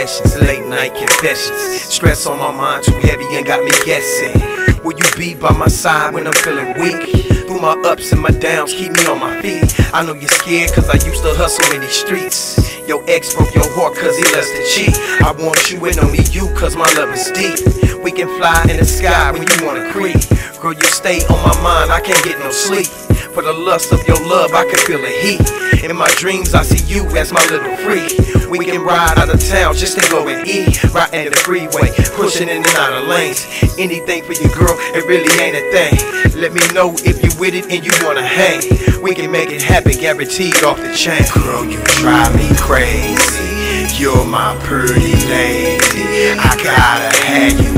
sessions, late night confessions. Stress on my mind too heavy and got me guessing. Will you be by my side when I'm feeling weak? Through my ups and my downs, keep me on my feet. I know you're scared cause I used to hustle in these streets. Your ex broke your heart cause he loves to cheat. I want you and only you cause my love is deep. We can fly in the sky when you wanna creep. Girl, you stay on my mind, I can't get no sleep. For the lust of your love, I can feel the heat. In my dreams, I see you as my little freak. We can ride out of town just to go and eat. Riding the freeway, pushing in and out of lanes. Anything for you, girl, it really ain't a thing. Let me know if you with it and you wanna hang. We can make it happen, guaranteed off the chain. Girl, you drive me crazy. You're my pretty lady. I gotta have you,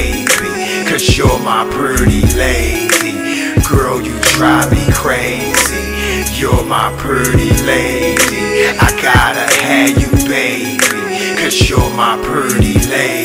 baby, cause you're my pretty lady. Girl, you drive me crazy. You're my pretty lady. I gotta have you, baby, cause you're my pretty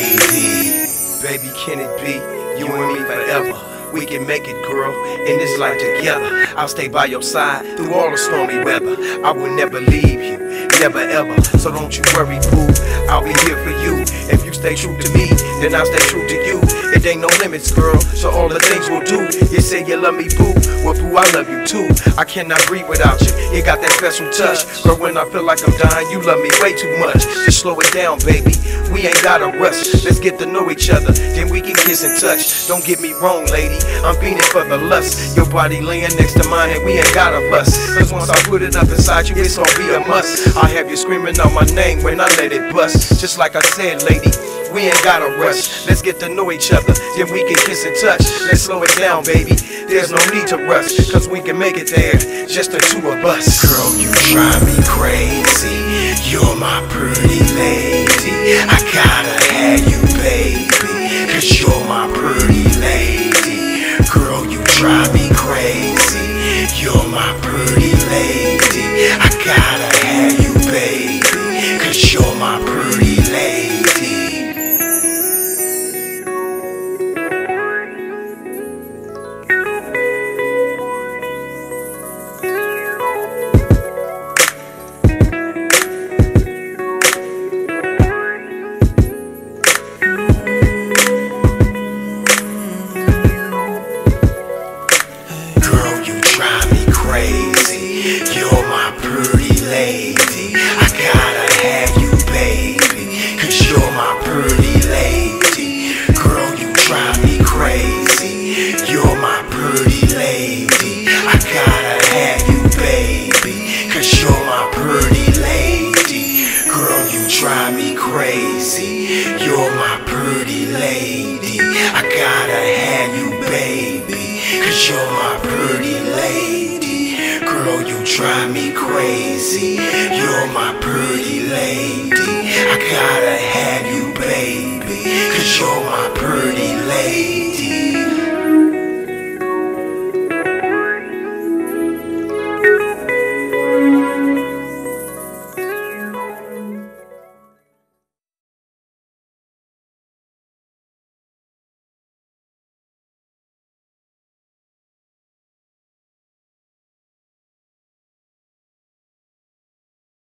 lady. Baby, can it be you and me forever? We can make it, girl, in this life together. I'll stay by your side through all the stormy weather. I will never leave you, never ever. So don't you worry, boo, I'll be here for you. If you stay true to me, then I'll stay true to you. It ain't no limits, girl, so all the things we'll do. You say you love me, boo, well, boo, I love you too. I cannot breathe without you, you got that special touch. Girl, when I feel like I'm dying, you love me way too much. Just slow it down, baby, we ain't gotta rush. Let's get to know each other, then we can kiss and touch. Don't get me wrong, lady, I'm fiending for the lust. Your body laying next to mine and we ain't gotta fuss. Cause once I put it up inside you, it's gonna be a must. I'll have you screaming out my name when I let it bust. Just like I said, lady, we ain't gotta rush. Let's get to know each other, then we can kiss and touch. Let's slow it down, baby, there's no need to rush. Cause we can make it there, just the two of us. Girl, you drive me crazy. You're my pretty lady. I gotta have you, baby, cause you're my pretty lady. Girl, you drive me crazy. You're my pretty lady. I gotta have you, baby, cause you're my pretty lady. You're my pretty lady. I gotta have you, baby, cause you're my pretty lady. Girl, you drive me crazy. You're my pretty lady. I gotta have you, baby, cause you're my pretty lady. Girl, you drive me crazy. You're my pretty lady. I gotta have you, baby, cause you're my pretty lady. Girl, you drive me crazy. You're my pretty lady. I gotta have you, baby, cause you're my pretty lady.